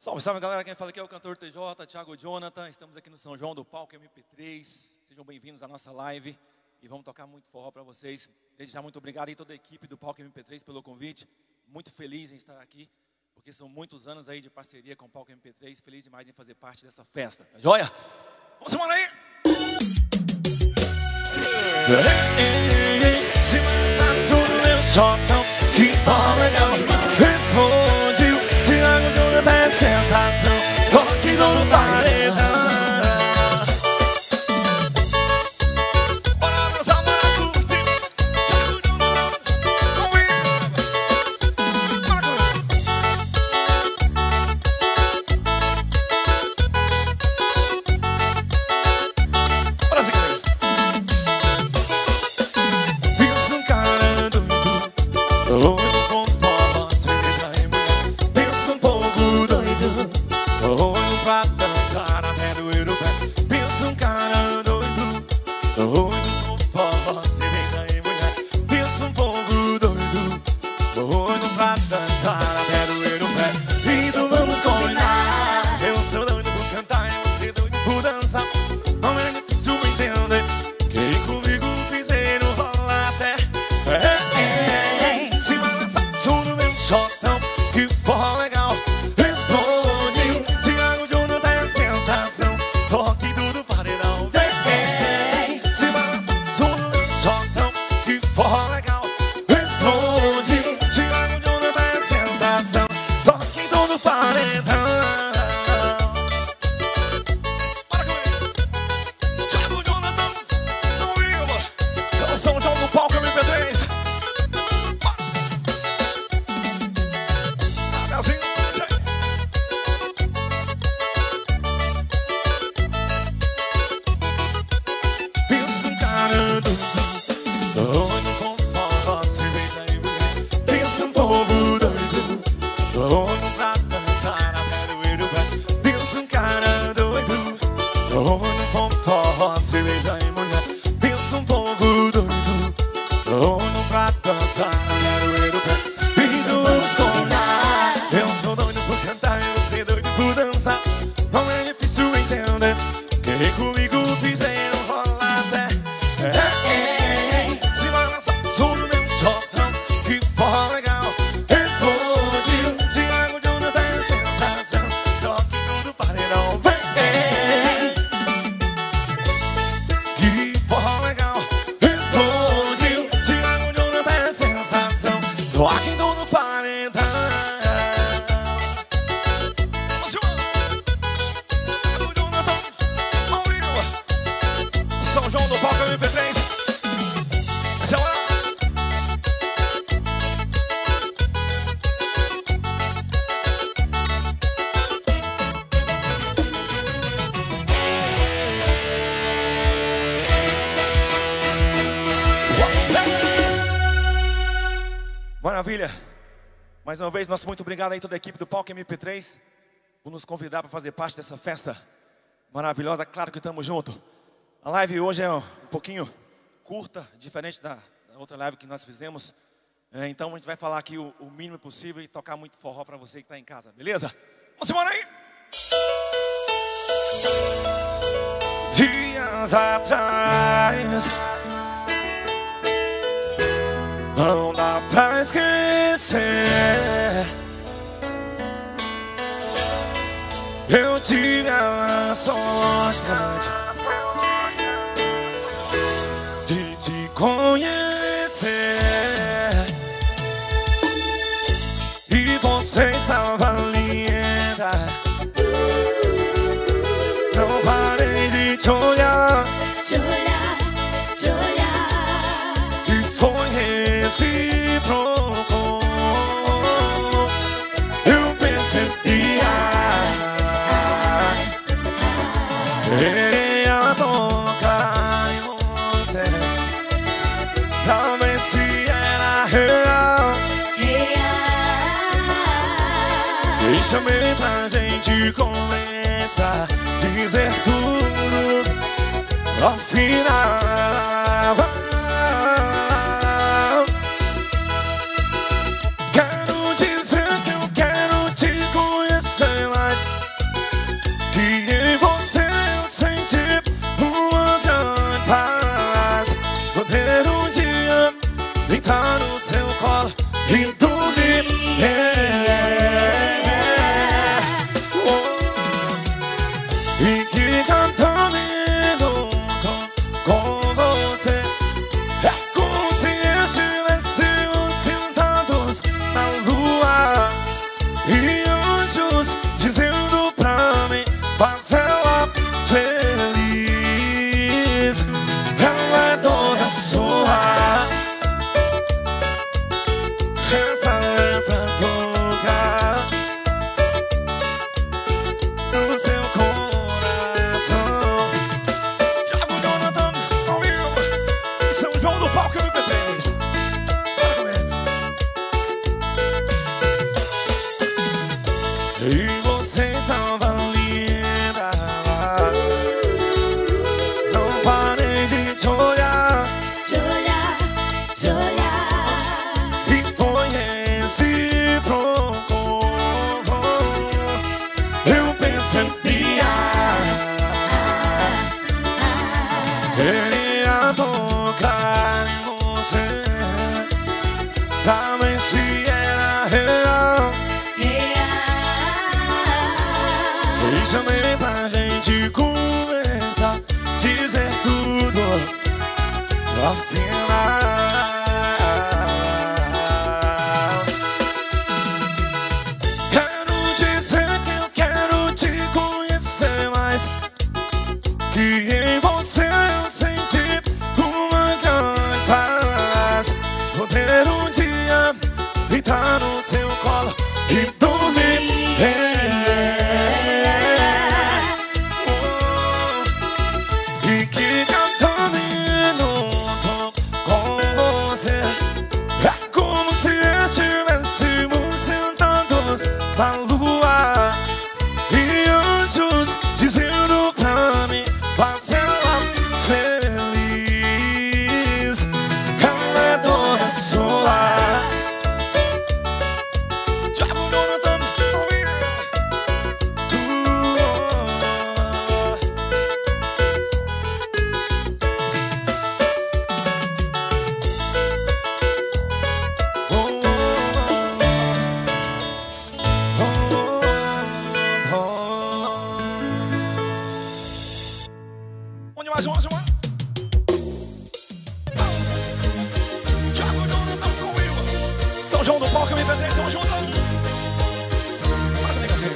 Salve, salve galera, quem fala aqui é o cantor TJ, Thiago Jonathan. Estamos aqui no São João do Palco MP3. Sejam bem-vindos à nossa live e vamos tocar muito forró para vocês. Desde já, muito obrigado a toda a equipe do Palco MP3 pelo convite. Muito feliz em estar aqui, porque são muitos anos aí de parceria com o Palco MP3. Feliz demais em fazer parte dessa festa. Tá joia? Vamos embora aí! Se matar o meu chotão, que forma explodiu. Thiago Jonathan é sensação, toque no paredão. Bora dançar, bora curtir. Thiago Jonathan, comigo. Bora comigo. Bora assim comigo. Pensa um cara doido, louco com forró, cerveja e mulher. Pensa um povo doido, doido pra dançar até doer o pé. Pensa um cara doido, doido com forró, cerveja e mulher. Pensa um povo doido, doido pra dançar até doer o pé. Então vamos combinar. Eu sou doido por cantar e você doido por dançar. Não é difícil entender que comigo fizeram rolar até. Se balançar, sou no meu shotão, que forró legal. Explodiu, Thiago Jonathan é sensação, toque tudo paredão. Se balançar, sou no meu shotão, que forró legal. Explodiu, Thiago Jonathan é sensação, toque tudo paredão. Bora comigo. Thiago Jonathan, comigo. Eu sou o João do Palco MP3. Pensa um cara doido com forró, cerveja e mulher. Pensa um povo doido, doido pra dançar até doer o pé. Pensa um cara doido, doido com forró, cerveja e mulher. Pensa um povo doido, doido pra dançar até doer o pé. Então vamos combinar. Eu sou doido por cantar e você doido por dançar. Não é difícil entender que comigo fizeram rolar até. Se balançar, sou no meu shotão, que forró legal. Explodiu, Thiago Jonathan é sensação, toque tudo paredão. Que forró legal. Explodiu, Thiago Jonathan é sensação, toque tudo paredão. Thiago Jonathan, ao vivo. São João do Palco MP3. Essa é a hora. Maravilha. Mais uma vez, nosso muito obrigado aí toda a equipe do Palco MP3 por nos convidar para fazer parte dessa festa maravilhosa. Claro que estamos juntos. A live hoje é um pouquinho curta, diferente da outra live que nós fizemos. Então a gente vai falar aqui o mínimo possível e tocar muito forró para você que está em casa, beleza? Vamos embora aí! Dias atrás, não dá pra esquecer. Eu tive a sorte grande de te conhecer, e você estava linda. Não parei de te olhar, e foi recíproco. Eu percebi queria tocar em você pra ver se era real. E chamei pra gente começar, dizer tudo ao final. Quero dizer que eu quero te conhecer mais. E você estava linda. Não parei de te olhar, te olhar, te olhar. e foi recíproco. Eu percebia, ele ia tocar em você pra ver se era real. E chamei pra gente conversar, dizer tudo, afinal. Quero dizer que eu quero te conhecer mais, que em você eu senti uma grande paz. Poder um dia deitar no seu colo e dormir. E que cada minuto com você é como se estivéssemos sentados na lua, e anjos dizendo pra mim fazê-la feliz. Ela é toda sua. Onde mais uma? Thiago Jonathan comigo. São João do Palco, MP3, tamo junto. Bora comigo assim.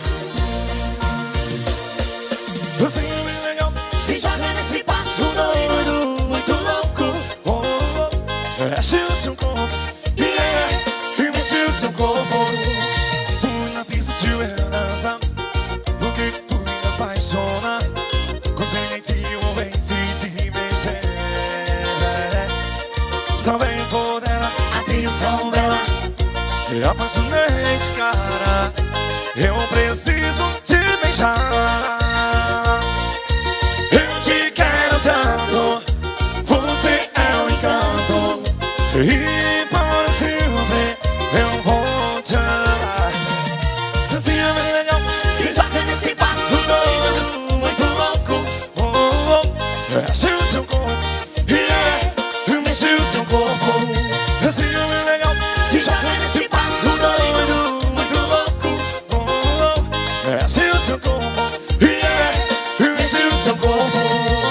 Você é bem legal, Se joga nesse passo doido, muito louco. mexe o seu corpo, e mexe o seu corpo. Fui na pista de dança, porque fui me apaixonar. Consegui te envolver, te mexer. Também por ela, A atenção dela, me apaixonei de cara. Eu preciso te beijar. Eu te quero tanto, você é um encanto, e para sempre eu vou te amar. Assim é bem legal, se joga nesse passo doido, muito louco. mexe o seu corpo, mexe o seu corpo. Assim é bem legal, Se joga nesse passo doido, muito louco. mexe o seu corpo, mexe o seu corpo.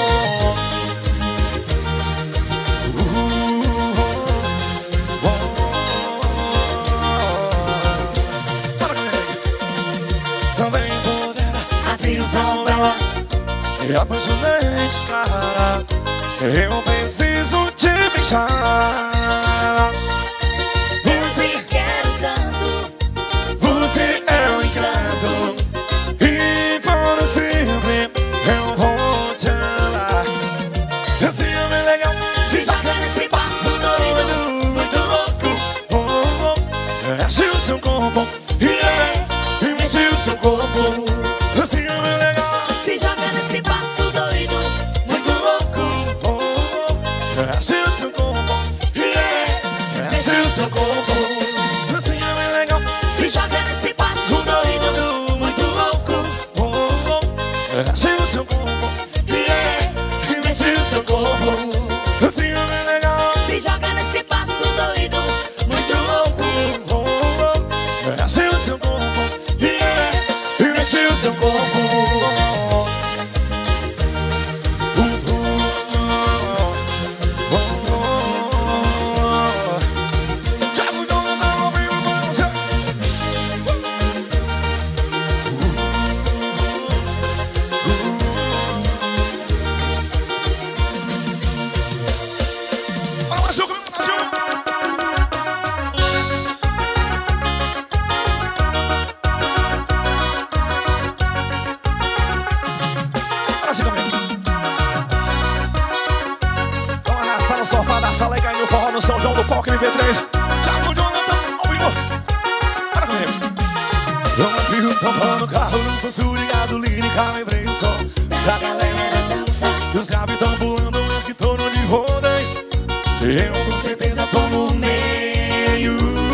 Também poderá A atenção dela, me apaixonei de cara. Eu preciso te beijar. te quero tanto. Você é um encanto, e para sempre eu vou te amar. Assim é bem legal, Se joga nesse passo doido, muito louco. mexe o seu corpo, mexe o seu corpo. Assim é bem legal, Se joga nesse passo doido, muito louco. mexe o seu corpo, mexe o seu corpo. Assim é bem legal, Se joga nesse passo doido, muito louco. mexe o seu corpo, mexe o seu corpo. Assim é bem legal, Se joga nesse passo doido, muito louco. mexe o seu corpo, mexe o seu corpo. Thiago Jonathan ao vivo com você. Bora, Brasil, comigo, Brasil. Brasil, comigo. Vamos arrastar no sofá da sala e cair no forró no São João do Palco MP3. Thiago Jonathan ao vivo. Bora comigo. Eu abri o tampão no carro, no posto de gasolina e cá lembrei o som da galera dançar. E os graves tão pulando, mas que tô no de rodeio. Eu com certeza tô no meio.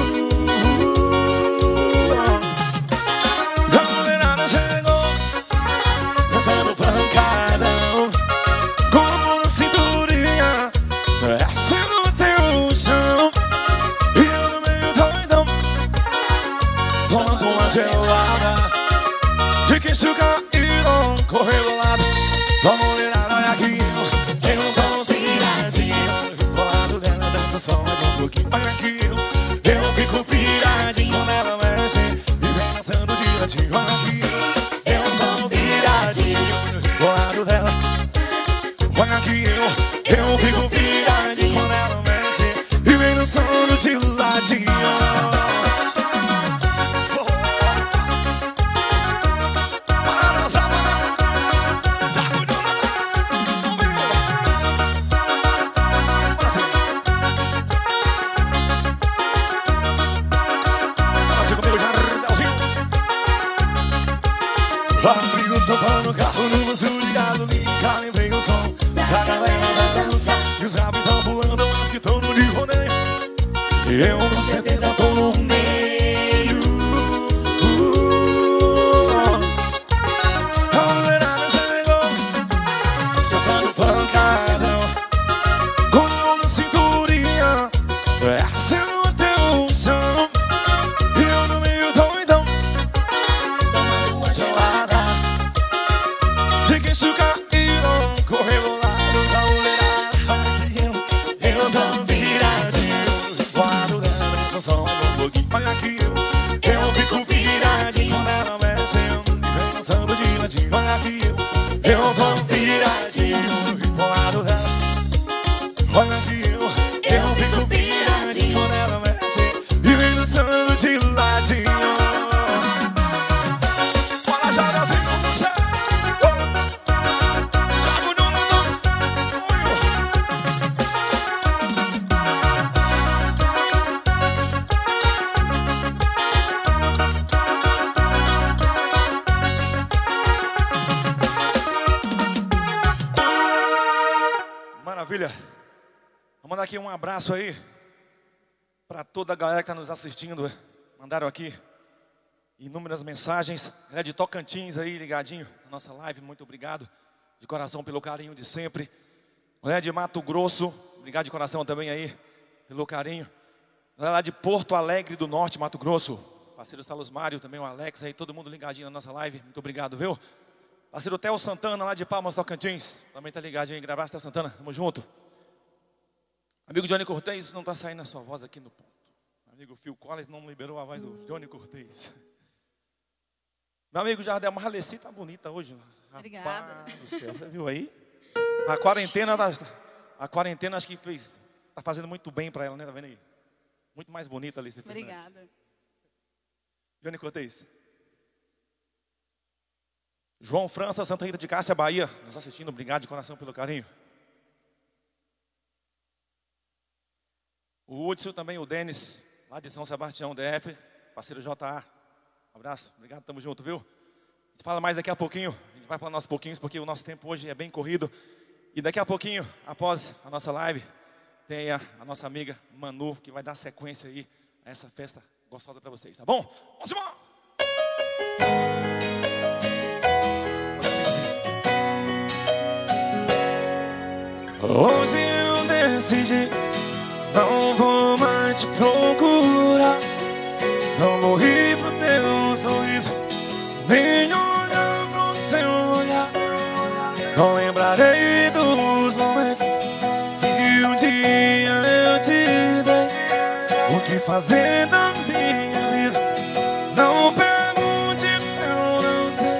A mulherada chegou, dançando pancadão, com a mão na cinturinha, descendo até o chão. E eu no meio doidão, tomando uma gelada, de queixo caído, correu do lado. A mulherada, olha aqui, eu tô piradinho. Do lado dela dança só mais um pouquinho. Olha aqui, eu fico piradinho. Quando ela mexe e vem dançando de latinho. Olha aqui, eu tô piradinho. Do lado dela, olha aqui, eu fico piradinho. Quando ela mexe e vem dançando de ladinho. Abri o tampão no carro, no vaso de gasolina, cá lembrei o som da galera dançar. E os rabos tão pulando, mas que tão no de rodeio. Eu com certeza tô no meio. A mulherada chegou, dançando pancadão, com a mão na cinturinha, descendo até o chão. E eu no meio doidão, tomando uma gelada, de queixo caído, correu lá do da mulherada. Eu tô piradinho. Do lado dela, dança só mais um pouquinho. Olha aqui, eu fico piradinho. Quando ela mexe e vem dançando de ladinho. Olha aqui, eu tô piradinho. Do lado dela, olha aqui, eu fico piradinho. Quando ela mexe e vem dançando de ladinho. Bora, joga assim no chão. Joga no lado. Maravilha. Vou mandar aqui um abraço aí para toda a galera que está nos assistindo. Mandaram aqui inúmeras mensagens. Galera de Tocantins aí ligadinho na nossa live, muito obrigado de coração pelo carinho de sempre. Galera de Mato Grosso, obrigado de coração também aí pelo carinho. Galera lá de Porto Alegre do Norte, Mato Grosso, parceiro Salos Mário, também o Alex aí, todo mundo ligadinho na nossa live, muito obrigado, viu? Parceiro Theo Santana lá de Palmas, Tocantins, também tá ligadinho em gravar, Theo Santana, tamo junto. Amigo Johnny Cortez, não tá saindo a sua voz aqui no ponto. Amigo Phil Collins não liberou a voz do Johnny Cortez. Meu amigo Jardel Marleci tá bonita hoje. Obrigada. Rapaz do céu, você viu aí? A quarentena acho que tá fazendo muito bem pra ela, né? Tá vendo aí? Muito mais bonita ali. Obrigada. Johnny Cortez. João França, Santa Rita de Cássia, Bahia, nos assistindo, obrigado de coração pelo carinho. O Hudson também, o Denis, lá de São Sebastião, DF, parceiro JA. Um abraço, obrigado, tamo junto, viu? A gente fala mais daqui a pouquinho, a gente vai falar nossos pouquinhos, porque o nosso tempo hoje é bem corrido. E daqui a pouquinho, após a nossa live, tem a nossa amiga Manu, que vai dar sequência aí a essa festa gostosa pra vocês, tá bom? Vamos embora! Hoje eu decidi, não vou mais te procurar. Não vou rir pro teu sorriso, nem olhar pro seu olhar. Não lembrarei dos momentos que um dia eu te dei. O que fazer da minha vida? Não pergunte, eu não sei.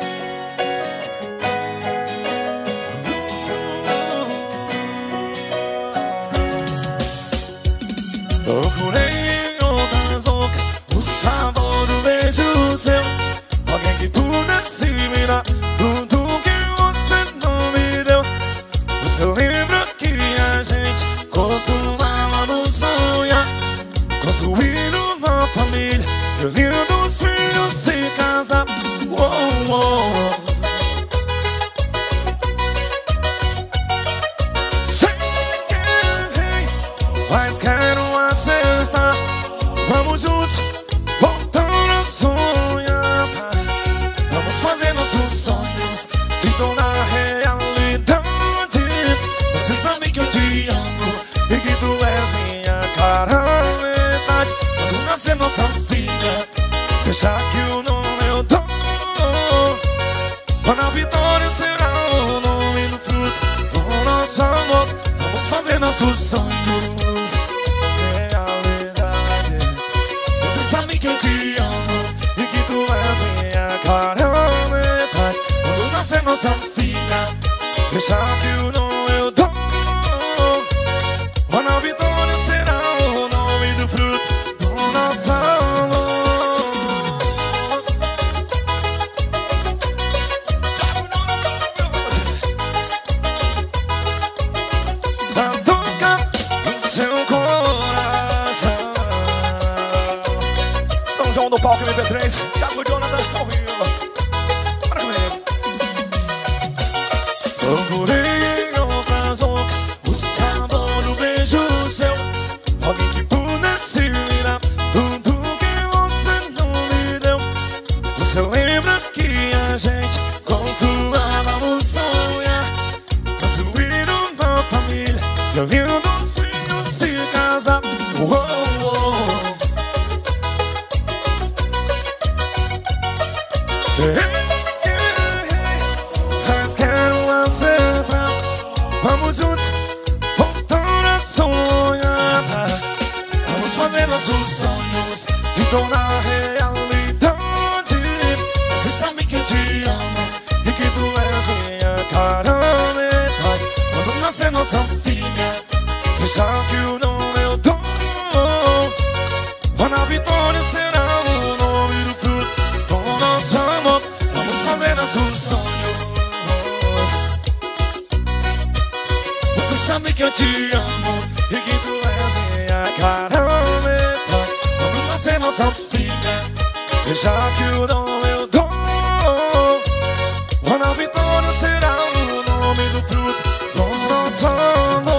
Procurei em outras bocas o sabor do beijo seu. Alguém que pudesse me dar tudo que você não me deu. Você lembra que a gente costumava sonhar, construir uma deixa que o nome eu dou. Quando a vitória será o nome do fruto do nosso amor. Vamos fazer nossos sonhos realidade. Você sabe que eu te amo e que tu és minha cara metade. Quando nascer nossa filha, deixa que o nome eu dou. Quando a vitória será o nome do fruto do nosso amor. Pra tocar no seu coração. São João do Palco MP3, Thiago Jonathan ao vivo. Bora comigo. Procurei em outras bocas o sabor do beijo seu. Alguém que pudesse me dar tudo que você não me deu. Você lembra que a gente costumava sonhar construir uma família e ao rio dos filhos se casar. Mas quero acertar. Vamos juntos, voltando a sonhar. Vamos fazer nossos sonhos se tornar realidade. Você sabe que eu te amo e que tu és minha cara metade. Quando nascer nossa filha, deixa que o nome eu dou. Quando a vitória será o nome do fruto do nosso amor. Vamos fazer nossos sonhos. Você sabe que eu te amo e que tu és minha cara metade. Quando nascer nossa filha, deixa que o nome eu dou. Quando a vitória será o nome do fruto do nosso amor.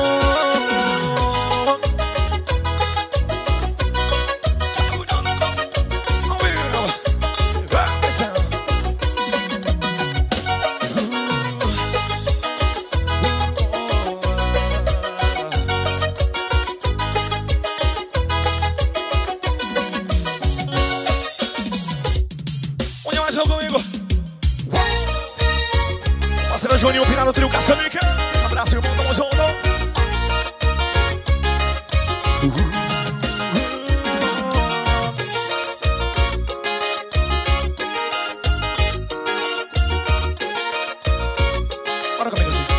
Onde mais jogo comigo? Parceiro Juninho, Pinar no trio Caçamica. Abraço, irmão, tamo junto. Bora comigo assim.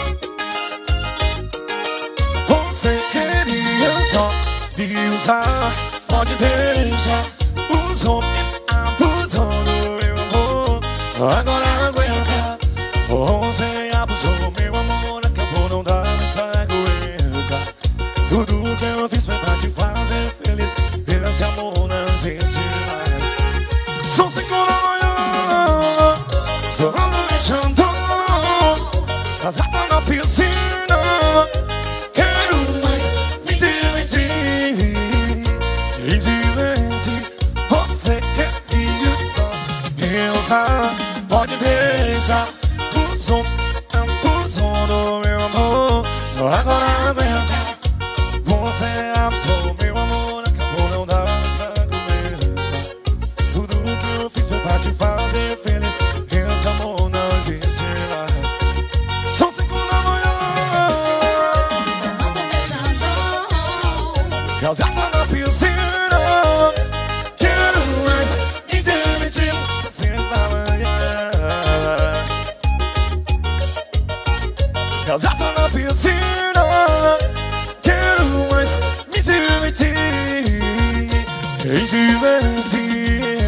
Você queria só me usar, pode deixar. Usou, abusou do meu amor. Agora aguenta. Você abusou, meu amor. Acabou, não dá mais pra aguentar. Tudo que eu fiz foi pra te fazer feliz. Esse amor não existe mais. São 5 da manhã, tô me chamando. Casada na piscina, quero mais me divertir. Me divertir. Você queria só me usar, pode deixar. Abusou do meu amor. Agora aguenta. Você abusou, meu amor. Acabou, não dá pra aguentar. Tudo que eu fiz foi pra te fazer feliz. Esse amor não existe mais. São 5 da manhã, casada na piscina, quero mais me divertir. 5 da manhã, casada na piscina, quero mais me divertir. Me divertir.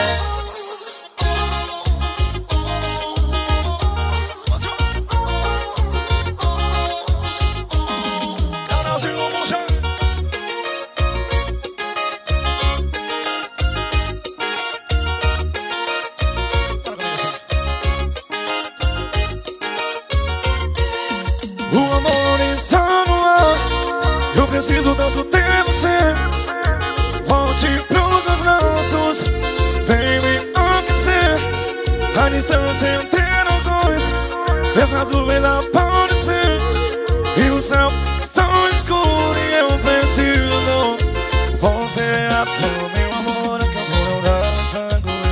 O amor está no ar. Eu preciso tanto ter você. Volte pros meus braços, vem me aquecer. A distância entre nós dois fez as nuvens aparecer. E o céu está escuro e eu preciso. Você absorve meu amor, acabou, não dá pra aguentar.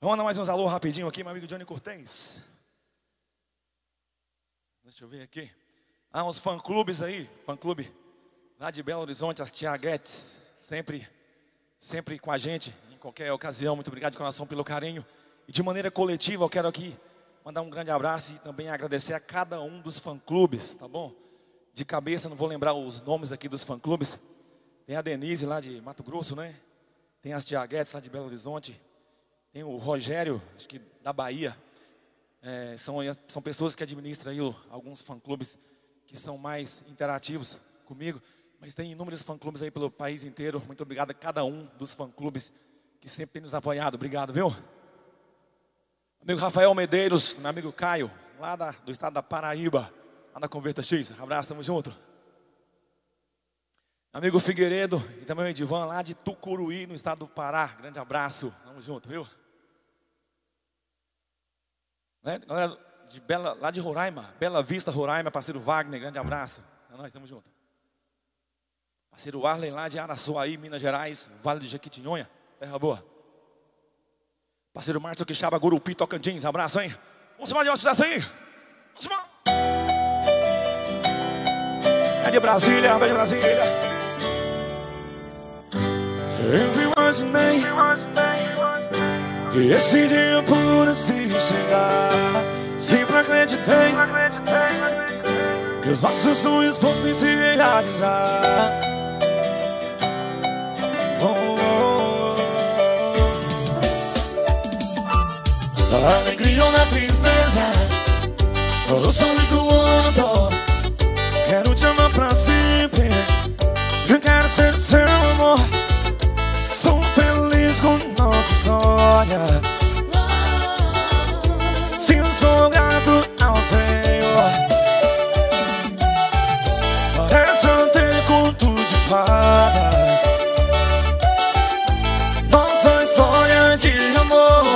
Vamos dar mais uns alô rapidinho aqui, meu amigo Johnny Cortez. Deixa eu ver aqui. Uns fã-clubes aí, fã-clube lá de Belo Horizonte, as Tiaguetes, sempre com a gente, em qualquer ocasião. Muito obrigado de coração pelo carinho. E de maneira coletiva, eu quero aqui mandar um grande abraço e também agradecer a cada um dos fã-clubes, tá bom? De cabeça, não vou lembrar os nomes aqui dos fã-clubes. Tem a Denise lá de Mato Grosso, né? Tem as Tiaguetes lá de Belo Horizonte. Tem o Rogério, acho que da Bahia. São pessoas que administram aí alguns fã-clubes que são mais interativos comigo. Mas tem inúmeros fã-clubes aí pelo país inteiro. Muito obrigado a cada um dos fã-clubes que sempre tem nos apoiado. Obrigado, viu? Amigo Rafael Medeiros, meu amigo Caio, lá do estado da Paraíba, lá na Converta X. Abraço, tamo junto. Amigo Figueiredo e também o Edivan, lá de Tucuruí, no estado do Pará. Grande abraço, tamo junto, viu? Galera lá de Roraima, Bela Vista, Roraima, parceiro Wagner, grande abraço. É nóis, tamo junto. Parceiro Arlen, lá de Araçuaí, Minas Gerais, Vale de Jequitinhonha, terra boa. Parceiro Márcio Quixaba, Gurupi, Tocantins, abraço, hein? Vamos embora de uma sucesso aí. Vamos embora. É de Brasília, vem de Brasília. Sempre imaginei que esse dia pudesse chegar. Sempre acreditei que os nossos sonhos fossem se realizar. Na alegria ou na tristeza, o sorriso ou a dor, quero te amar pra sempre. Eu quero ser seu amor. Sou feliz com nossa história. Sim, eu sou grato ao Senhor. Parece até conto de fadas, nossa história de amor.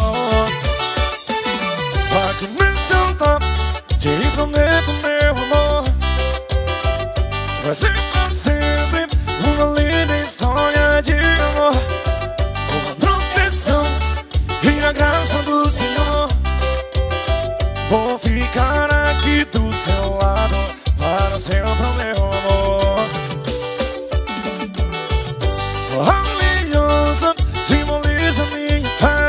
Aqui nesse altar te prometo, meu amor, vai ser pra sempre uma linda história de amor. Com a proteção e a graça do Senhor, vou ficar aqui do seu lado para sempre, meu amor. A aliança simboliza minha fé.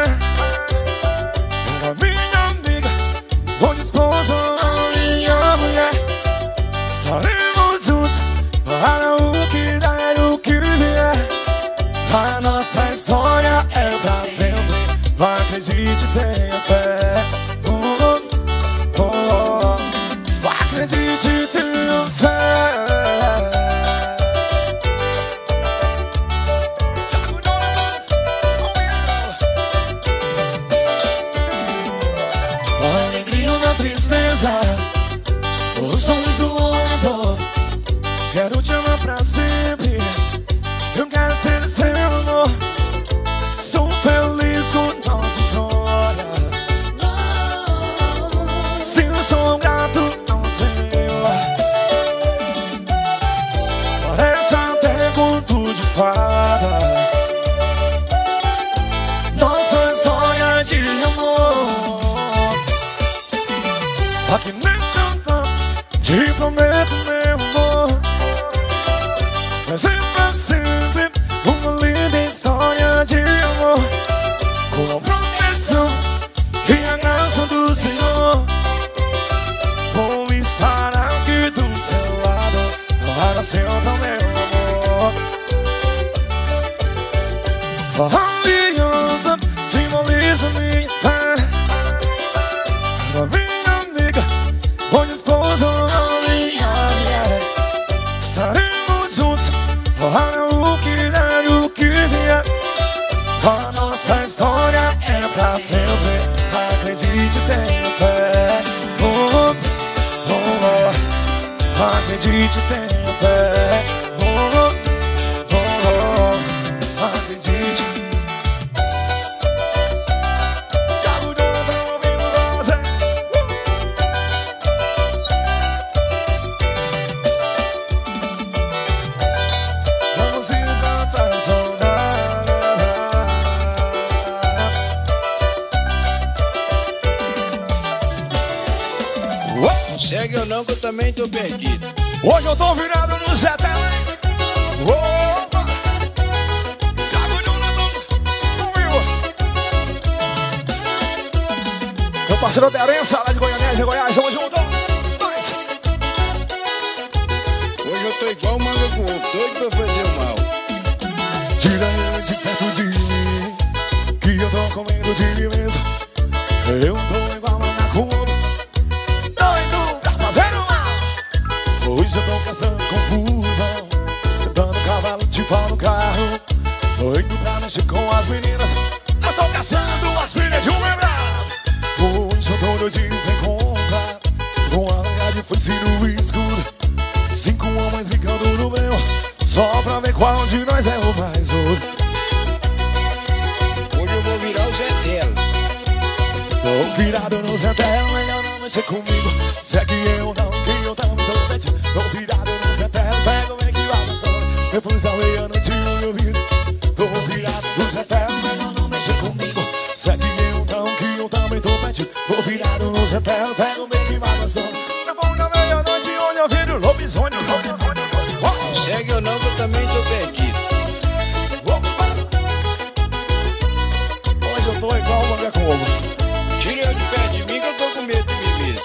A minha amiga, onde esposa, a minha mulher. Estaremos juntos para o que der, o que vier. A nossa história é pra sempre. Acredite, tenha fé. Acredite, tenha fé. na alegria ou na tristeza, os sonhos do dor, Quero te amar pra sempre. Eu quero ser seu amor. Sou feliz com nossa história. Sim, eu sou grato ao Senhor. Parece até conto de fadas, nossa história de amor. aqui nesse altar te prometo, meu amor, vai ser pra sempre uma linda história de amor. Com a proteção e a graça do Senhor, vou estar aqui do seu lado para sempre, meu amor. A aliança simboliza minha fé. A minha amiga, onde esposa, a minha mulher. Estaremos juntos para o que der, o que vier. A nossa história é pra sempre. Acredite, tenha fé. Acredite, tenha fé. Acredite. Thiago Dona tá ouvindo você. Vamos ir pra saudade. eu não, que eu também tô perdido. Hoje eu tô virado no Zé Tela. Opa! Thiago Jonathan, comigo. Meu parceiro Terença, lá de Goianésia, Goiás, tamo junto. Nós. Hoje eu tô igual manga com ovo, doido pra fazer o mal. Tira ele de perto de mim, que eu tô com medo de mim mesmo. Eu tô igual manga com ovo, doido pra fazer o mal. Hoje eu tô caçando confusão, dando cavalo de pau no carro. Doido pra mexer com as meninas, eu tô caçando as filhas de um lembrado. Hoje eu tô no dia pra comprar, com a larga de foice no escuro. 5 homens brigando no meu, só pra ver qual de nós é o mais ouro. Hoje eu vou virar o Zé Tela. Tô virado no Zé Tela, melhor não mexer comigo. Segue eu não, que eu também tô metido. Tô virado no Zé Tela, pego bem que vai passando. Depois da meia-noite eu ouvido. Tô virado no Zé Tela, melhor não mexer comigo. Segue eu não, que eu também tô metido. Tô virado no Zé Tela, pego bem que vai passando. Depois da meia-noite eu ouvido. Lobisomem, lobisomem. Segue ou não, que eu também tô perdido. Hoje eu tô igual uma mulher com ovo. Tira eu de perto de mim, que eu tô com medo de mim mesmo.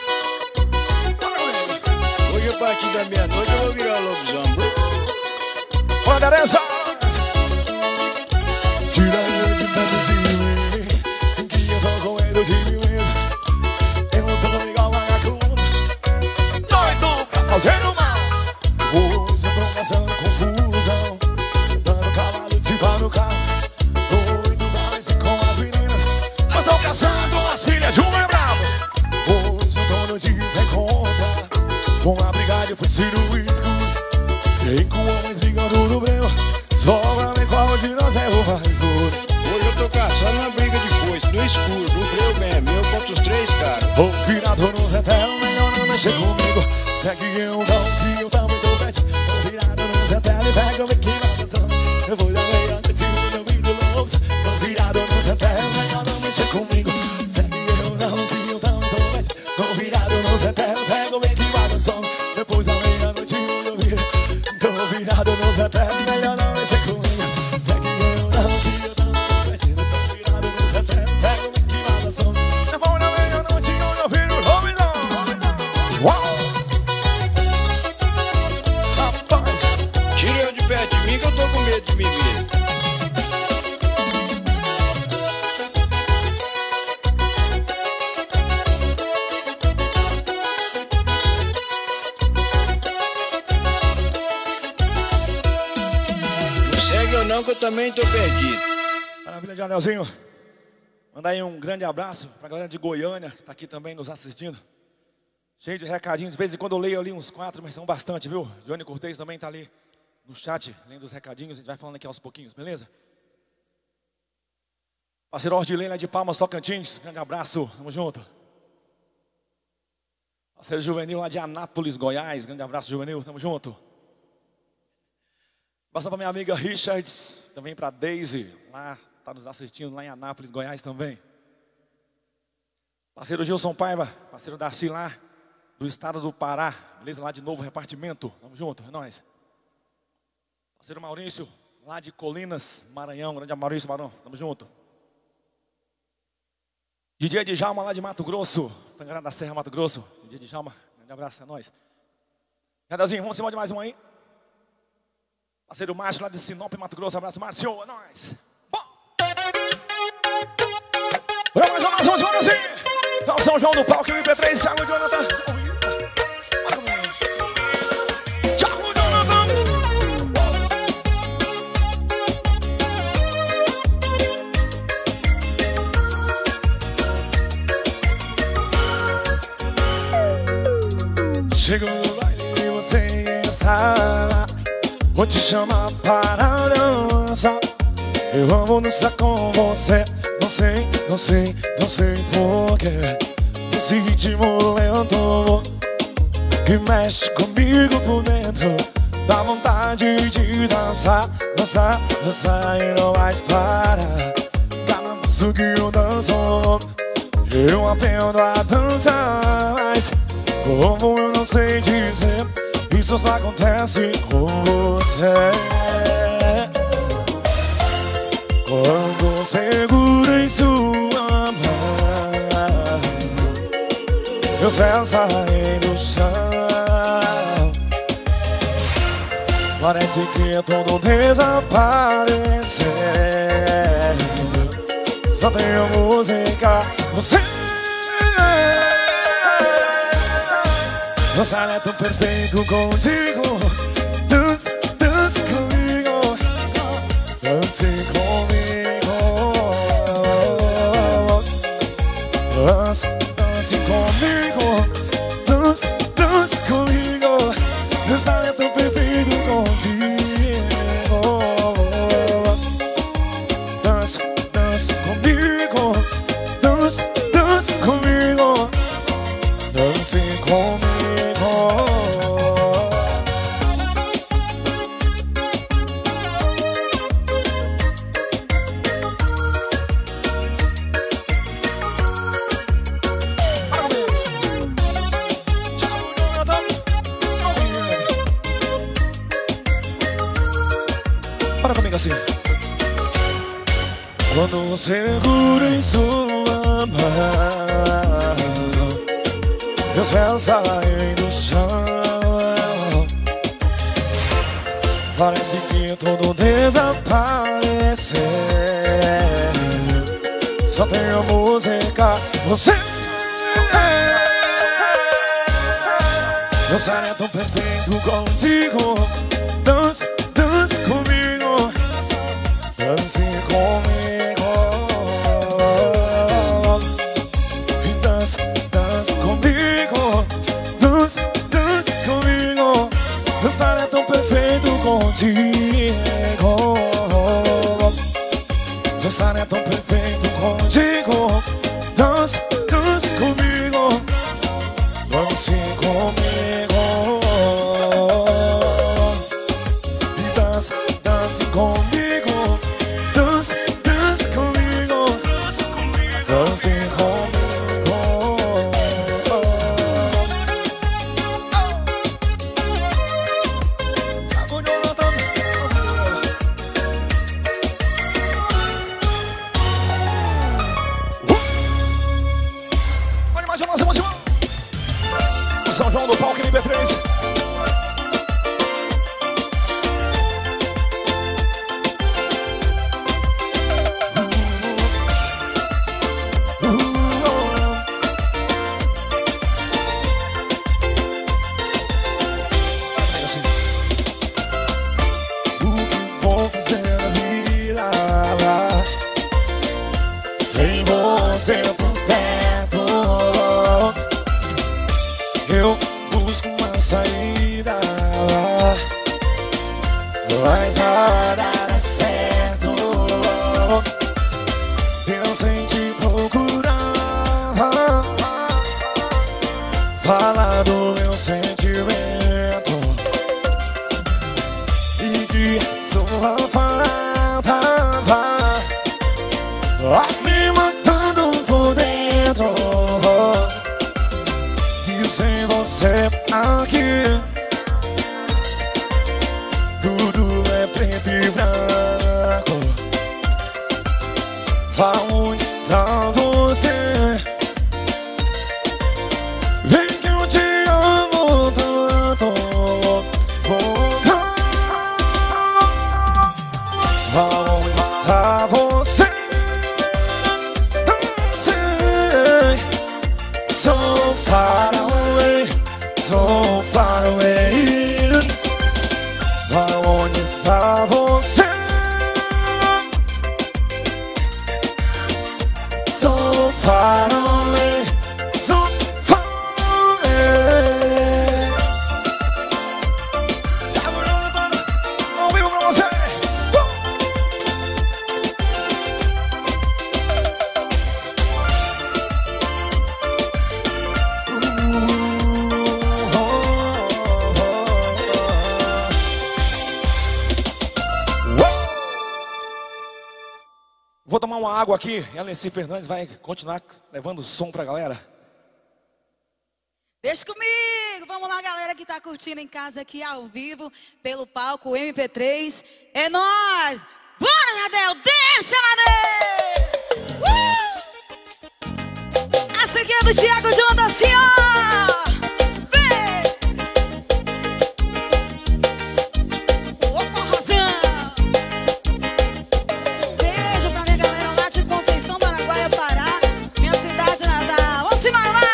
Hoje a partir da meia-noite eu vou virar o lobisomem. Poderosa! Tira eu de perto de mim, que eu tô com medo de mim mesmo. Eu tô igual uma mulher com ovo, doido pra fazer o mal. Hoje eu tô caçando confusão, dando cavalo de pau no carro. Doido pra mexer com as meninas, mas tô caçando as filhas de um lembrado. Hoje eu tô no dia pra encontrar, com a brigada foi no escuro. 5 homens brigando no breu, só pra ver qual de nós é o mais duro. Hoje eu tô caçando uma briga de foice, no escuro, no breu mesmo, eu contra os 3 caras. Vou virado no Zé Tela, melhor não mexer comigo. Segue eu não, que eu também tô perto. Tô virado no Zé Tela e pega o que vai passando. Eu vou dar meia-noite e eu ouvindo louco. Tô virado no Zé Tela, melhor não mexer comigo. Segue eu não, que eu também tô perto. Tô virado no Zé Tela, pega o que vai passando. Depois da meia-noite eu ouvido. Tô virado no Zé Tela, melhor não mexer comigo. Segue eu não, que eu também tô perto. Tô virado no Zé Tela, pega o que vai passando. Depois da meia-noite eu ouvido. Uau! Rapaz! Tira eu de perto de mim, que eu tô com medo de mim mesmo. Não segue ou não, que eu também tô perdido. Maravilha de Anelzinho. Manda aí um grande abraço pra galera de Goiânia, que tá aqui também nos assistindo. Cheio de recadinhos, de vez em quando eu leio ali uns 4, mas são bastante, viu? Johnny Cortez também tá ali no chat, lendo os recadinhos, a gente vai falando aqui aos pouquinhos, beleza? Parceiro Ordilei lá de Palmas, Tocantins, grande abraço, tamo junto. Parceiro Juvenil lá de Anápolis, Goiás, grande abraço, Juvenil, tamo junto. Passa pra minha amiga Richards, também pra Daisy, lá, tá nos assistindo lá em Anápolis, Goiás também. Parceiro Gilson Paiva, parceiro Darcy lá, do estado do Pará, beleza? Lá de Novo Repartimento, tamo junto, é nóis. Parceiro Maurício, lá de Colinas, Maranhão, grande Maurício Barão, tamo junto. DJ Djalma lá de Mato Grosso, Tangará da Serra, Mato Grosso. DJ Djalma, grande abraço, é nóis. Redazinho, vamos embora de mais um aí. Parceiro Márcio lá de Sinop, Mato Grosso, abraço Márcio, é nóis. Bora mais uma assim. Então São João do Palco, MP3, Thiago Jonathan. Chegou no baile e você está. Vou te chamar para dançar. Eu amo dançar com você. Não sei porquê. Esse ritmo lento que mexe comigo por dentro. Dá vontade de dançar e não vai parar. Cada passo que eu danço, eu aprendo a dançar. Mas como eu não não sei dizer, isso só acontece com você. Quando segura em sua mão, meus pés saem do chão. Parece que tudo desapareceu. Só tenho música, você. Você é tão perfeito contigo. Dance, dance comigo. Dance comigo. Dance, dance comigo. Dance, dance comigo. Você é tão perfeito contigo. Dance, dance comigo. Dance, dance comigo. Dance comigo. Para comigo assim. Quando seguro em sua mão, meus pés saem do chão. Parece que tudo desapareceu. Só tenho música, você. Você é tão perfeito contigo. Dance, dance comigo. Dance comigo. Dance, dance comigo. Dance, dance comigo. Dançar é tão perfeito contigo. Dançar é tão perfeito contigo. Dance, dance comigo. Dance comigo. Dance, dance comigo. Dance, dance comigo. Dance comigo. São João do Palco MB3. O que vou fazer na vida sem você por perto? Eu busco uma saída, mas nada dá certo. Penso em te procurar, falar do meu sentimento e que sua falta me matando por dentro. E sem você aqui, tudo é preto e branco. Aonde está você? Vem que eu te amo tanto. Aonde está você? So far away, so far away. Aonde está você? So far away, so far away. Thiago Jonathan, ao vivo pra você. Vou tomar uma água aqui. Ellen C. Fernandes vai continuar levando o som pra galera. Deixa comigo, vamos lá, galera que tá curtindo em casa aqui ao vivo, pelo palco MP3. É nóis! Bora, Jardel, desce a madeira! Essa aqui é do Thiago Jonathan, assim, ó! Vem! Opa, Rosão! Um beijo pra minha galera lá de Conceição do Araguaia, Pará, minha cidade natal. Vamos embora, vai!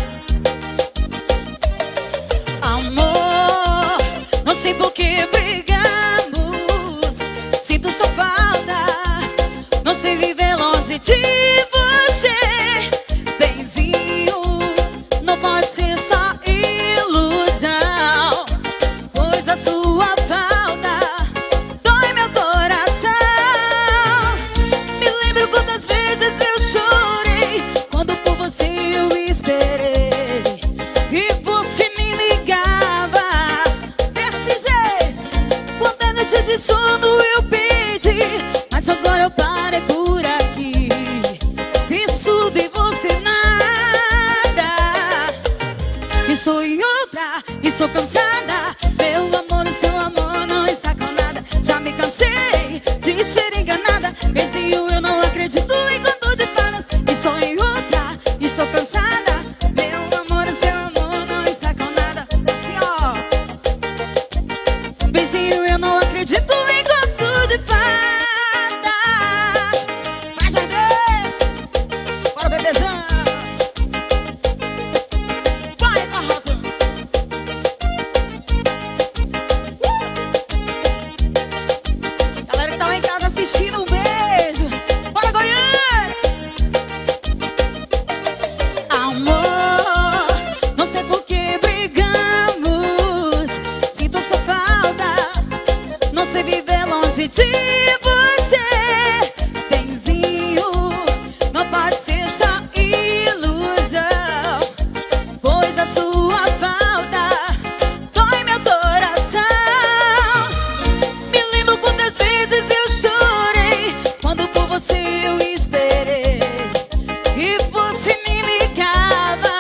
Amor, não sei por que brigamos, sinto sua falta, não sei viver longe de você. Benzinho, não pode ser só ilusão, pois a sua falta dói meu coração. Me lembro quantas vezes eu chorei quando por você eu esperei e você me ligava desse jeito. Quantas noites de sono eu pedi, mas agora eu parei por aqui. Fiz tudo e você nada. E sou em outra, e sou cansada. Meu amor, o seu amor não está com nada. Já me cansei de ser enganada. Benzinho, eu não acredito em conto de fadas. E sou em outra, e sou cansada. Meu amor, o seu amor não está com nada. Assim, ó. Benzinho, eu não acredito em conto de fada. Vai, Jardel! Bora, bebezão! Vai, Rosa! Galera que tá lá em casa assistindo, um beijo! Bora, Goiânia! Amor, não sei por que brigamos, sinto sua falta, não sei viver longe de você. Benzinho, não pode ser só ilusão, pois a sua falta dói meu coração. Me lembro quantas vezes eu chorei quando por você eu esperei e você me ligava.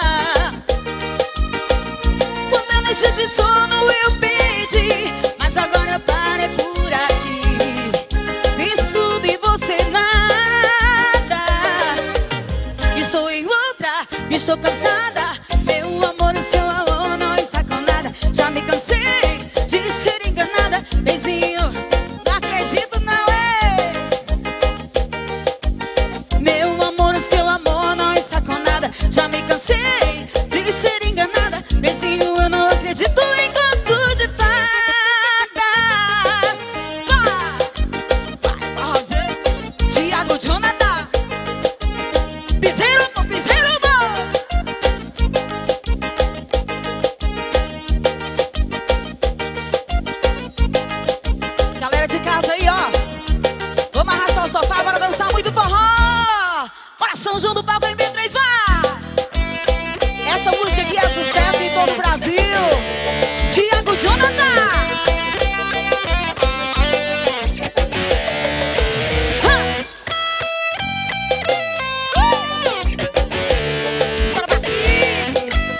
Quantas noites de sono eu pedi, mas agora eu parei por aqui. Fiz tudo e você nada. E sou em outra, estou cansada. Meu amor, o seu amor não está com nada. Já me cansei de ser enganada. Benzinho, não acredito não, é. Meu amor, o seu amor não está com nada. Já me cansei de ser enganada. Benzinho, eu não acredito em conto de fadas. Vai, Rosa. Thiago Jonathan. Piseiro bom, piseiro bom. Galera de casa aí, ó. Vamos arrastar o sofá, bora dançar muito forró. Bora, São João do palco MP3, vai. Essa música aqui é sucesso em todo o Brasil. Thiago Jonathan. Bora, Baquinho.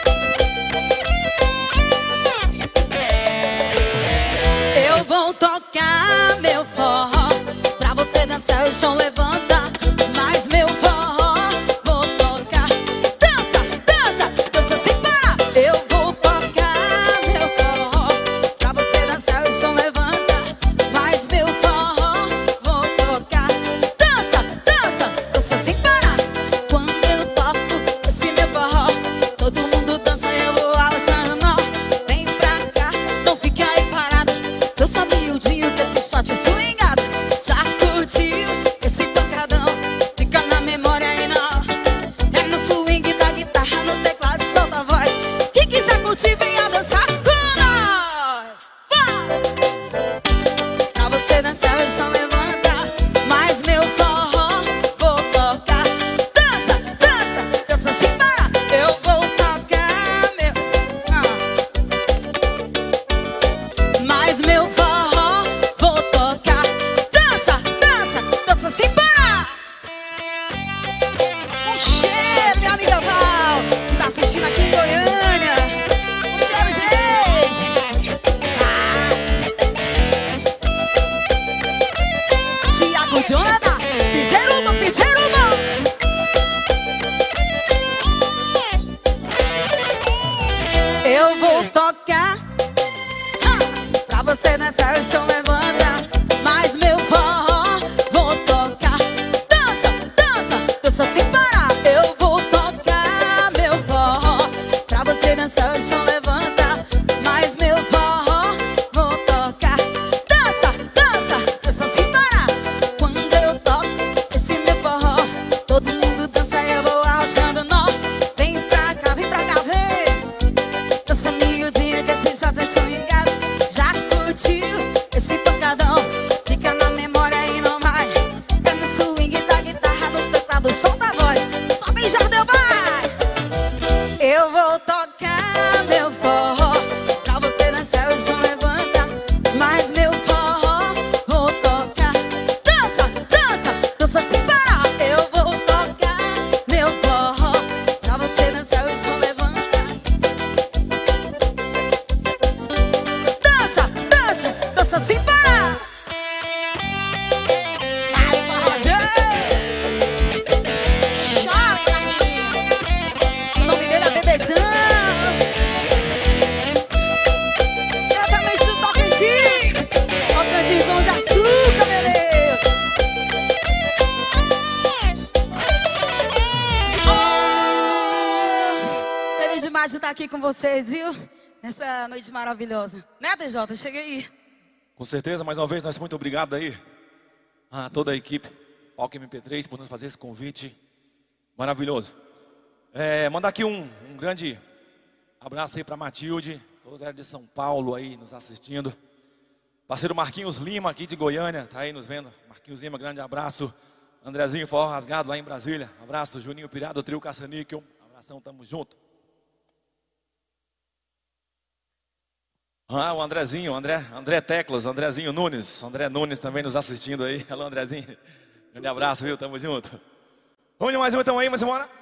Eu vou tocar meu forró pra você dançar, o chão levanta. Mas meu forró vou tocar. Dança, dança, dança sem parar. Eu vou tocar meu forró pra você dançar, o chão levanta. Mas meu forró vou tocar. Dança, dança, dança sem parar. Quando eu toco esse meu forró, todo mundo dança, eu vou abaixando nó. Vem pra cá, não fique aí parado. Eu sou miudinho desse shot swingado. Já curtiu esse pancadão? Jonathan, piseiro bom, piseiro bom. Eu vou tocar pra você nessa chão levanta. Mas meu forró vou tocar. Dança, dança, dança sem parar. Eu vou tocar meu forró pra você nessa chão levanta. Mas meu forró vou tocar. Dança, dança, dança sem parar. Quando eu toco esse meu forró, todo mundo dança e eu vou arrochando nó. Vem pra cá, vem. Dança miudinha que esse shot é swingado. Já curtiu esse pancadão? Fica na memória e não vai. É no swing da guitarra, no teclado, solta a voz. Só vem Jardel, vai! Eu vou tocar meu forró pra você dançar, o chão levanta. Mas meu forró vou tocar. Dança, dança, dança sem parar. Eu vou tocar meu forró pra você dançar, o chão levanta. Dança, dança, dança sem parar. Ai, forrozeiro, chora, Naninha. O nome dele é Bebezão. Diretamente do Tocantins. Tocantinzão de açúcar, meu Deus. Feliz demais de estar aqui com vocês, viu? Nessa noite maravilhosa. Né, DJ? Cheguei aí. Com certeza, mais uma vez, nós muito obrigado aí a toda a equipe Palco MP3 por nos fazer esse convite maravilhoso. Mandar aqui um grande abraço aí para Matilde, toda a galera de São Paulo aí nos assistindo. Parceiro Marquinhos Lima aqui de Goiânia, tá aí nos vendo. Marquinhos Lima, grande abraço. Andrezinho Forró Rasgado lá em Brasília. Abraço, Juninho Pirado, Trio Caça-Níquel. Abração, tamo junto. O Andrezinho, André Teclas, Andrezinho Nunes. André Nunes também nos assistindo aí. Alô, Andrezinho. Grande abraço, viu? Tamo junto. Vamos de mais um então aí, mas embora.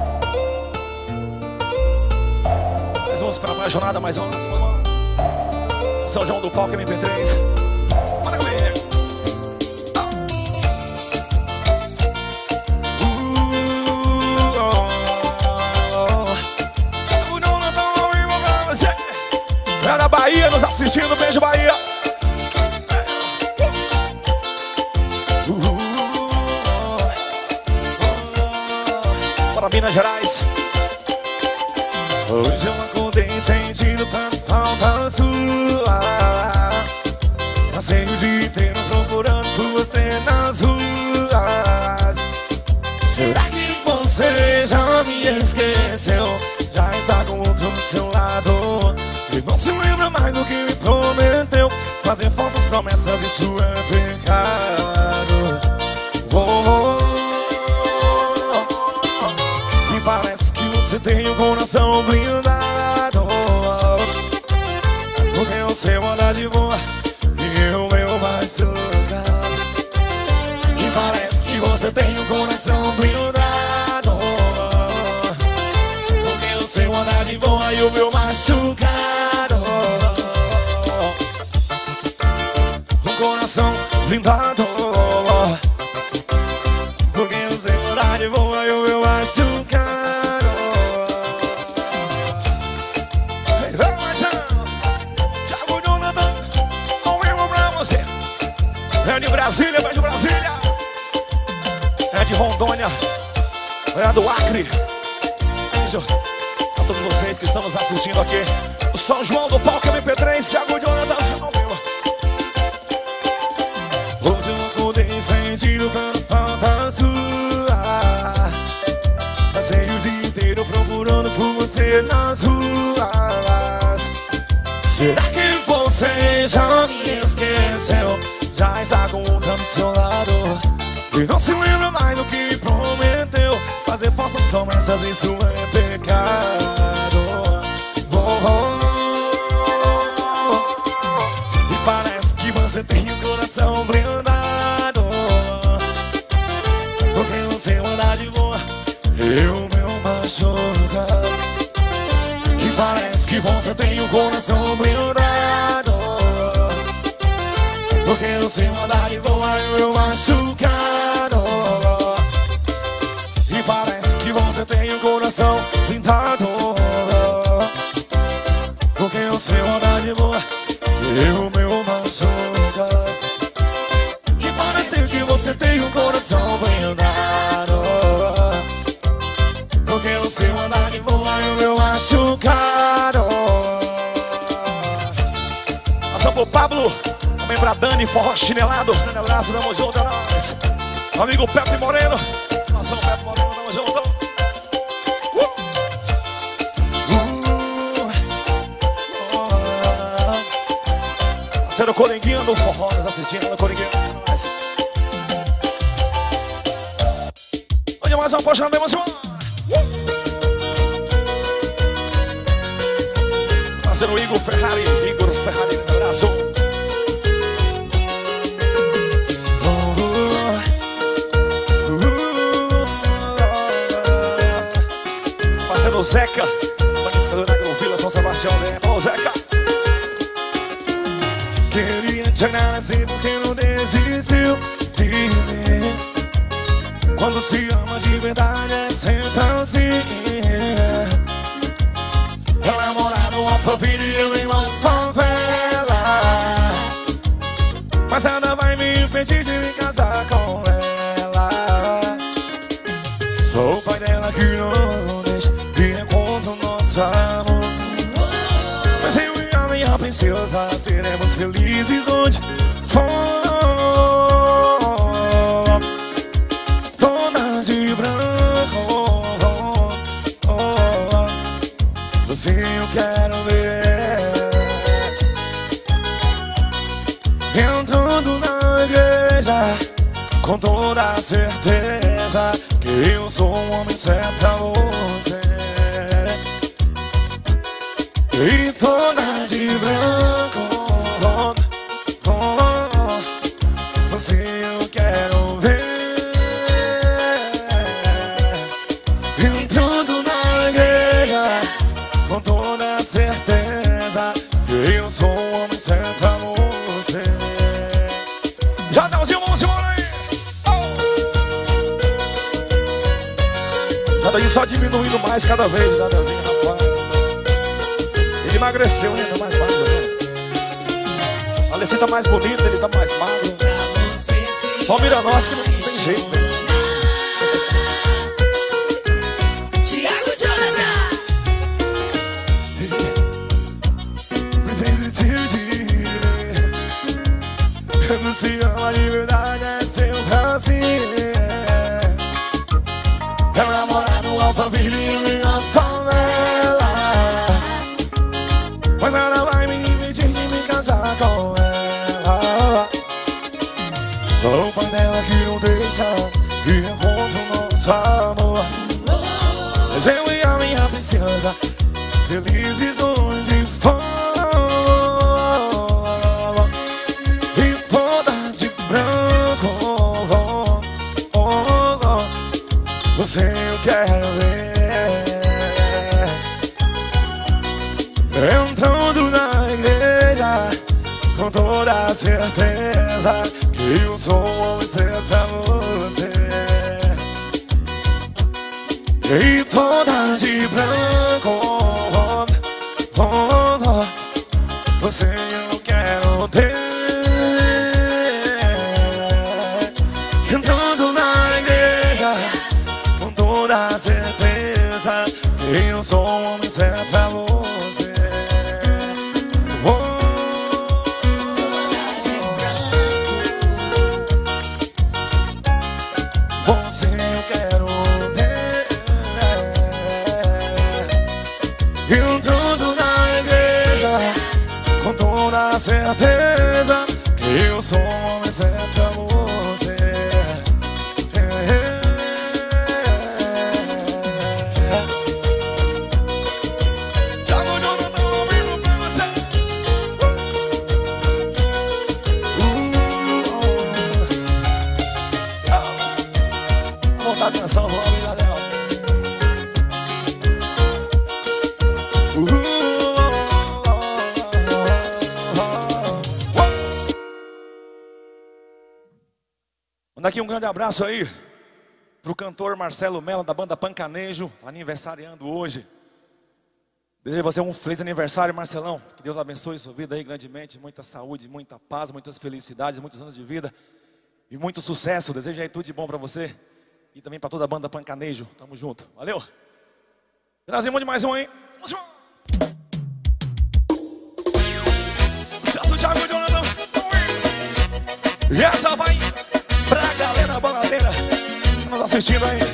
Nós vamos para a jornada mais uma. São João do Palco MP3. Bora comigo. É da Bahia, nos assistindo, beijo Bahia. Para Minas Gerais. Hoje eu acordei sentindo tanta falta sua. Passei o dia inteiro procurando por você nas ruas. Será que você já me esqueceu? Já está com outro do seu lado e não se lembra mais do que me prometeu. Fazer falsas promessas, isso é pecado. E parece que você tem o coração blindado, porque você anda de boa e o meu machucado. E parece que você tem o coração blindado, porque você anda de boa e o meu machucado. O coração blindado, porque você anda de boa e o meu machucado. Thiago Jonathan, ao vivo pra você. É de Brasília, é de Brasília. É de Rondônia, é do Acre. Beijo a todos vocês que estão nos assistindo aqui. O São João do Palco MP3, Thiago Jonathan, ao vivo. Hoje eu acordei sentindo tanta falta sua. Passei o dia inteiro procurando por você nas ruas. Será que você já me esqueceu? Já está com outra do seu lado e não se lembra mais do que me prometeu. Fazer falsas promessas, isso é pecado. E parece que você tem o coração blindado, porque você anda de boa e o meu machucado. E parece que você tem o coração blindado, porque você anda de boa e o meu machucado. você tem um coração blindado, porque o seu andar de boa e o meu machucado. Passamos pro Pablo, também pra Dani, forró chinelado. Grande abraço, tamo junto, é nóis. Amigo Pepe Moreno, nosso Pepe Moreno, tamo junto. Parceiro Coringuinho do forró, nos assistindo no Coringuinho. Hoje mais um apaixonado emocionado. Parceiro Igor Ferrari, um abraço. Parceiro Zeca, magnificador da Agrovila, São Sebastião, né? Falou, Zeca. Queria te agradecer porque não desistiu de mim. Quando se ama de verdade é sempre assim. Ela mora no Alphaville e eu em uma favela, mas nada vai me impedir de me casar com ela. Sou o pai dela que não deixa de encontro o nosso amor. Mas eu e a minha princesa seremos felizes onde for. Toda de branco, você eu quero ver entrando na igreja com toda certeza que eu sou um homem certo pra você. E toda de branco, você eu quero ver entrando na igreja com toda certeza que eu sou um homem certo pra você. Já Delzinho, vamos embora aí. Já Delzinho só diminuindo mais cada vez, já Delzinho, rapaz. Ele emagreceu, né? Tá mais magro, né? A Alessia tá mais bonita, ele tá mais magro. Só o Miranorte que não tem jeito, né? Thiago Jonathan. Preciso te dizer, quando se ama de verdade é sempre assim. Ela mora no Alphaville e uma favela, mas ela vai me impedir de me casar com ela. Sou o pai dela que não deixa de encontro o nosso amor. Mas eu e a minha princesa felizes onde for. E toda de branco, você eu quero ver entrando na igreja com toda certeza que eu sou um homem certo pra você. E toda de branco, você eu quero ter entrando na igreja com toda certeza que eu sou um homem certo pra você. Você eu quero ter entrando na igreja com toda certeza que eu sou um homem certo pra você. Thiago Jonathan, amigo pra você. Vamos botar atenção, vamos ali, galera. Manda aqui um grande abraço aí pro cantor Marcelo Mello, da banda Pancanejo, aniversariando hoje. Desejo a você um feliz aniversário, Marcelão. Que Deus abençoe sua vida aí grandemente. Muita saúde, muita paz, muitas felicidades, muitos anos de vida. e muito sucesso. Desejo aí tudo de bom pra você e também pra toda a banda Pancanejo. Tamo junto, valeu. Trazemos de mais um aí. Celso Thiago Jonathan. E essa vai pra galera baladeira que tá nos assistindo aí.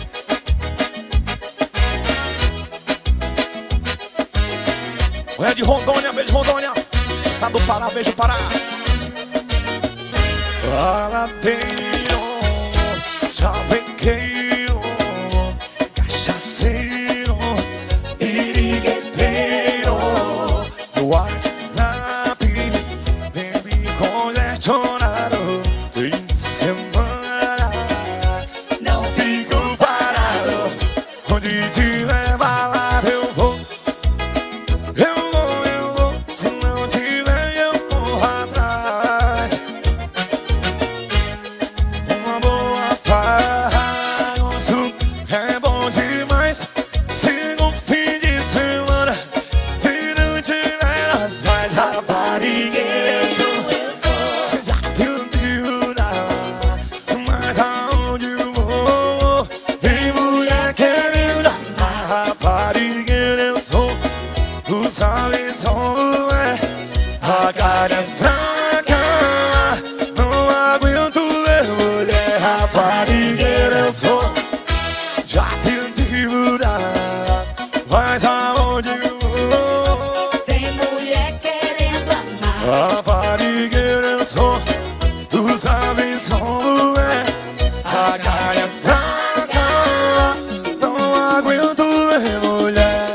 É de Rondônia, beijo Rondônia. Tá do Pará, beijo Pará. Baladeiro, chavequeiro, cachaceiro, irigueteiro. No WhatsApp, baby congestionado. Fim de semana, não fico parado. Onde tiver balada eu vou. Se não tiver eu corro atrás. Uma boa farra, gosto é bom demais. Chega um fim de semana, se não tiver nós vai raparigueiro. Já tentei dar, mas aonde eu vou? E mulher querendo amar, raparigueiro eu sou. Tu sabe só é, a cara é fraca, não aguento ver mulher, raparigueira eu sou. Já tentei mudar, mas aonde eu vou? Tem mulher querendo amar. Raparigueira eu sou. Tu sabe só é, a cara é fraca, não aguento ver mulher.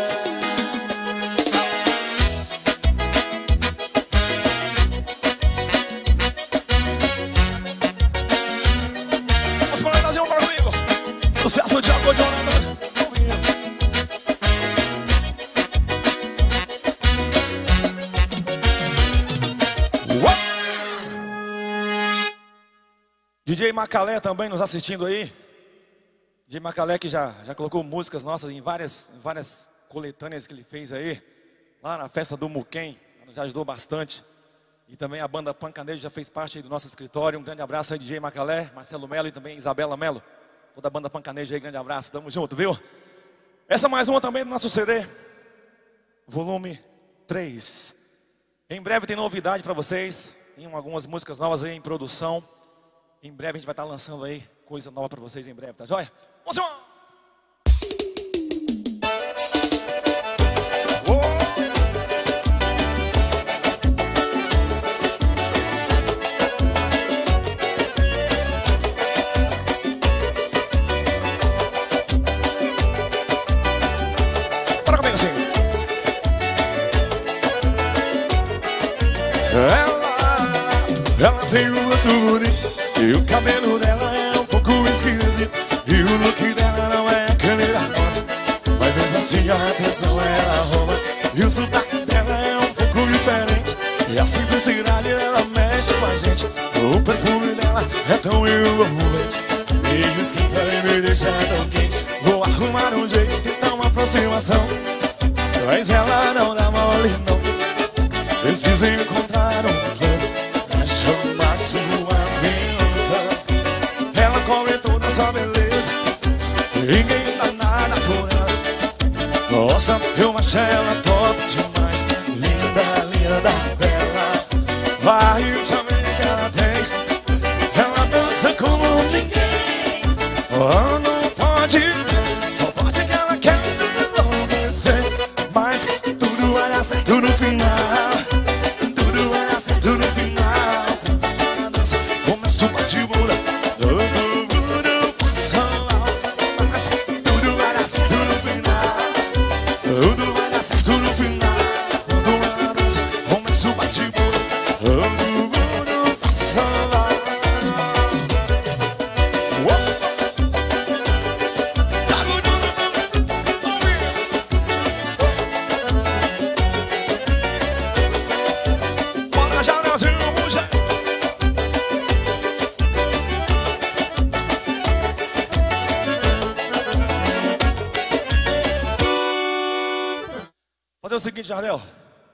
Os colegas iam para comigo. Sucesso de Thiago Jonathan. DJ Macalé também nos assistindo aí. DJ Macalé que já colocou músicas nossas em várias coletâneas que ele fez aí. Lá na festa do Muquem, já ajudou bastante. E também a banda Pancanejo já fez parte aí do nosso escritório. Um grande abraço aí, DJ Macalé, Marcelo Melo e também Isabela Melo. Toda a banda Pancanejo aí, grande abraço, tamo junto, viu? Essa mais uma também do nosso CD, volume 3. Em breve tem novidade pra vocês. Tem algumas músicas novas aí em produção. Em breve a gente vai estar lançando aí coisa nova pra vocês em breve, tá joia? Vamos lá! Bora comigo assim. Ela tem uma bonita e o cabelo dela é um pouco esquisito. E o look dela não é canela, mas mesmo assim a atenção ela rouba. E o sotaque dela é um pouco diferente, e a simplicidade dela mexe com a gente. O perfume dela é tão envolvente, e diz que quer me deixar tão quente. Vou arrumar um jeito de dar uma aproximação, mas ela não dá mole não. Preciso encontrar um plano pra chamar sua atenção. Ela cobre toda a sua beleza, ninguém dá nada por ela. Nossa, eu achei ela top demais. Linda, linda, bela. Vai, já vê que ela tem. Ela dança como ninguém. Oh, não pode, só pode que ela quer me enlouquecer. Mas tudo vai dar certo no final. Tudo vai dar certo no final. A dança começa a bate bunda, todo mundo passa mal. Mas tudo vai dar certo no final. Tudo vai dar certo no final. Quando a dança começa a bate bunda, todo mundo passa mal. Bora, Janelzinho, mulher. Fazer o seguinte, Jardel.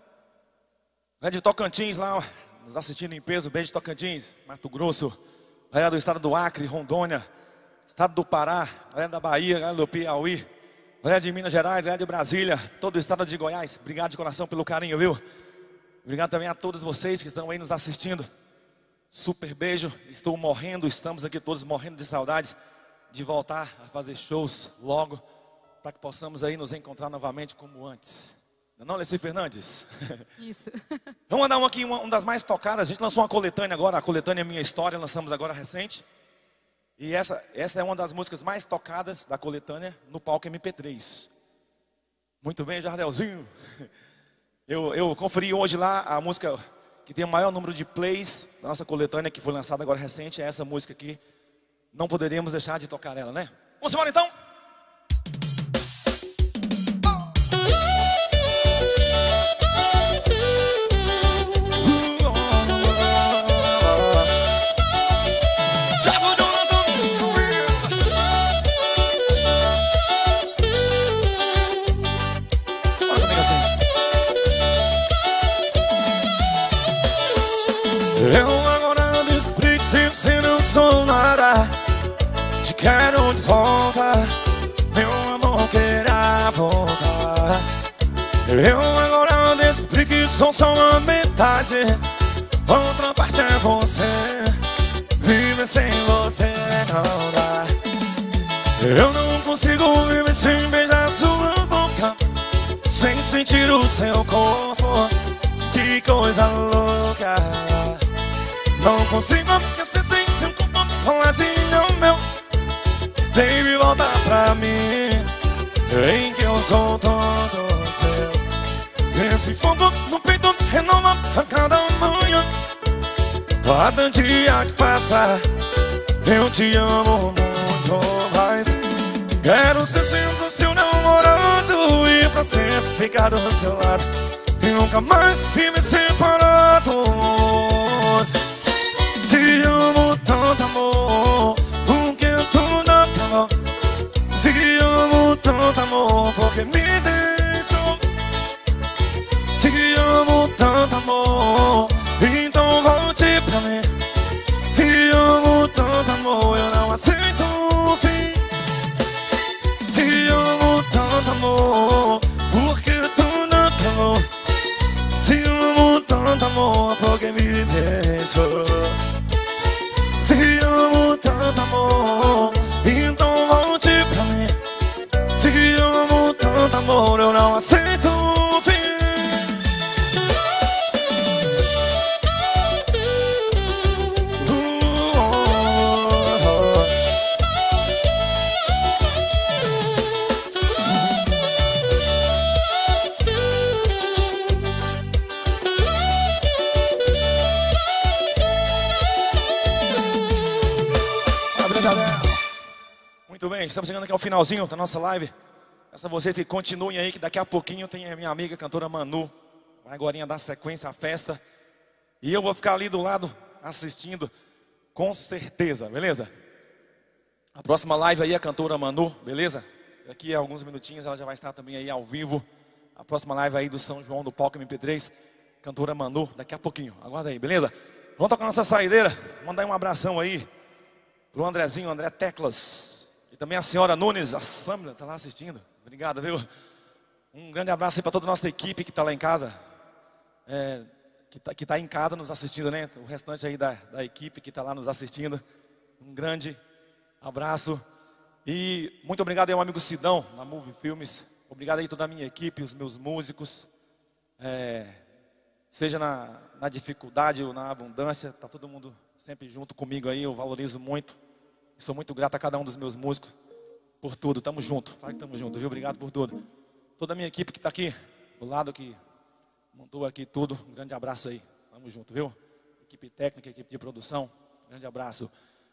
É de Tocantins lá, nos assistindo em peso. Beijo, Tocantins, Mato Grosso. galera do estado do Acre, Rondônia, estado do Pará, galera da Bahia, galera do Piauí, galera de Minas Gerais, galera de Brasília, todo o estado de Goiás. Obrigado de coração pelo carinho, viu? Obrigado também a todos vocês que estão aí nos assistindo. Super beijo, estou morrendo, estamos aqui todos morrendo de saudades de voltar a fazer shows logo, para que possamos aí nos encontrar novamente como antes. Não, Leci Fernandes? Isso. Vamos mandar uma das mais tocadas. A gente lançou uma coletânea agora, a coletânea Minha História, lançamos agora recente. E essa é uma das músicas mais tocadas da coletânea no palco MP3. Muito bem, Jardelzinho. Eu conferi hoje lá a música que tem o maior número de plays da nossa coletânea, que foi lançada agora recente. É essa música aqui. Não poderíamos deixar de tocar ela, né? Vamos embora então? Eu agora descobri que se você não sou nada, te quero de volta, meu amor queira voltar. Eu agora descobri que sou só uma metade, outra parte é você, viver sem você não dá. Eu não consigo viver sem beijar sua boca, sem sentir o seu corpo, que coisa louca. Não consigo esquecer sem seu corpo coladinho meu. Baby, volta pra mim, em que eu sou todo seu. Esse fogo no peito renova a cada manhã. Cada dia que passa, eu te amo muito mais. Quero ser sempre o seu namorado e pra sempre ficar do seu lado e nunca mais viver separados. Te amo tanto, amor, porque tudo acabou. Te amo tanto, amor, porque me deixou. Te amo tanto, amor, então volte pra mim. Te amo tanto, amor, eu não aceito o fim. Te amo tanto, amor, porque tudo acabou. Te amo tanto, amor, porque me deixou. Te amo tanto, amor, então volte pra mim. Te amo tanto, amor, eu não aceito o fim. Muito bem, estamos chegando aqui ao finalzinho da nossa live. Peço a vocês que continuem aí, que daqui a pouquinho tem a minha amiga cantora Manu. Vai agora dar sequência à festa. E eu vou ficar ali do lado assistindo, com certeza, beleza? A próxima live aí é a cantora Manu, beleza? Daqui a alguns minutinhos ela já vai estar também aí ao vivo. A próxima live aí do São João do Palco MP3, cantora Manu, daqui a pouquinho. Aguarda aí, beleza? Vamos tocar nossa saideira. Mandar um abração aí pro Andrezinho, André Teclas. E também a senhora Nunes, a Samla, está lá assistindo. Obrigado, viu? Um grande abraço aí para toda a nossa equipe que está lá em casa. Que tá em casa nos assistindo, né? O restante aí da equipe que está lá nos assistindo. Um grande abraço. E muito obrigado aí ao amigo Sidão, na Movie Filmes. Obrigado aí toda a minha equipe, os meus músicos. Seja na dificuldade ou na abundância, tá todo mundo sempre junto comigo aí. Eu valorizo muito. Sou muito grato a cada um dos meus músicos por tudo. Tamo junto. Claro que tamo junto, viu? Obrigado por tudo. Toda a minha equipe que está aqui do lado, que montou aqui tudo. Um grande abraço aí. Tamo junto, viu? Equipe técnica, equipe de produção. Um grande abraço.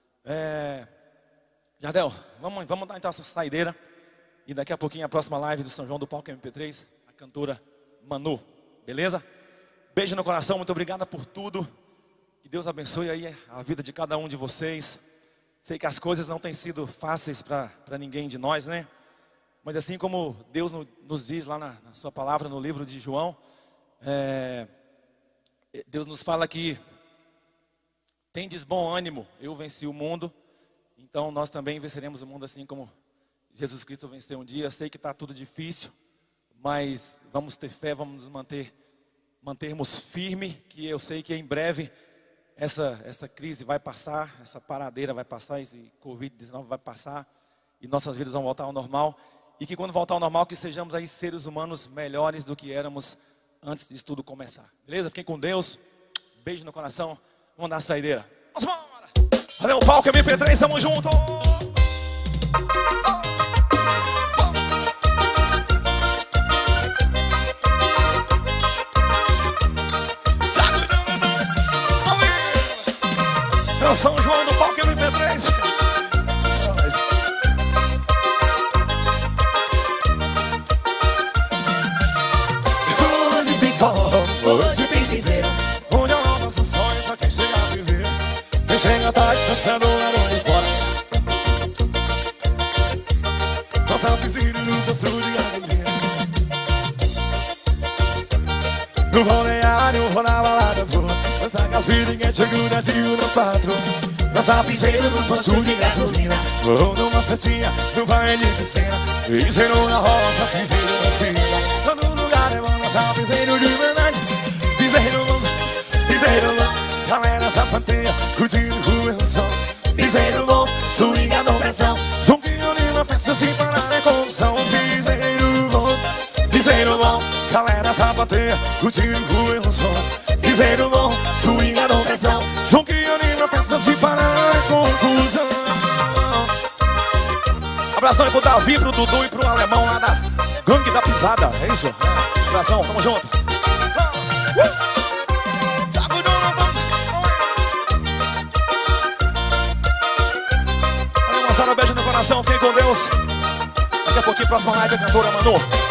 Jardel, vamos dar então essa saideira. E daqui a pouquinho a próxima live do São João do Palco MP3, a cantora Manu. Beleza? Beijo no coração. Muito obrigado por tudo. Que Deus abençoe aí a vida de cada um de vocês. Sei que as coisas não têm sido fáceis para ninguém de nós, né? Mas assim como Deus nos diz lá na sua palavra, no livro de João, Deus nos fala que Tendes bom ânimo, eu venci o mundo. Então nós também venceremos o mundo assim como Jesus Cristo venceu um dia. Sei que está tudo difícil, mas vamos ter fé, vamos nos mantermos firmes, que eu sei que em breve essa crise vai passar, essa paradeira vai passar, esse Covid-19 vai passar e nossas vidas vão voltar ao normal. E que quando voltar ao normal, que sejamos aí seres humanos melhores do que éramos antes disso tudo começar. Beleza? Fiquem com Deus. Beijo no coração. Vamos dar a saideira. Vamos embora. Valeu, palco MP3, tamo junto. São João do palco MP3. Hoje tem forró, hoje tem piseiro. Onde é o nosso sonho pra quem chega a viver. Quem chega tarde dançando lá no fora. Nossa piscina no danço de alegria. No rodeário, vou na balada boa. Dança com as ninguém chegou na tio no patrão. Nossa piseira no posto de gasolina. Vou numa festinha, no baile de cena. Piseiro na roça, piseiro na cima. Todo lugar é bom, nossa piseiro de verdade. Piseiro bom, galera sapateia, curtindo o som. Piseiro bom, swing a dobressão. Som que anima a festa sem parar é confusão. Piseiro bom, galera sapateia, curtindo o som. Piseiro bom, swing a dobressão. Som que anima a festa sem parar é confusão. Abração aí pro Davi, pro Dudu e pro Alemão lá da Gangue da Pisada, é isso? Abração, tamo junto. Valeu, moçada, beijo no coração, fiquem com Deus. Daqui a pouquinho, próxima live, a cantora Manu.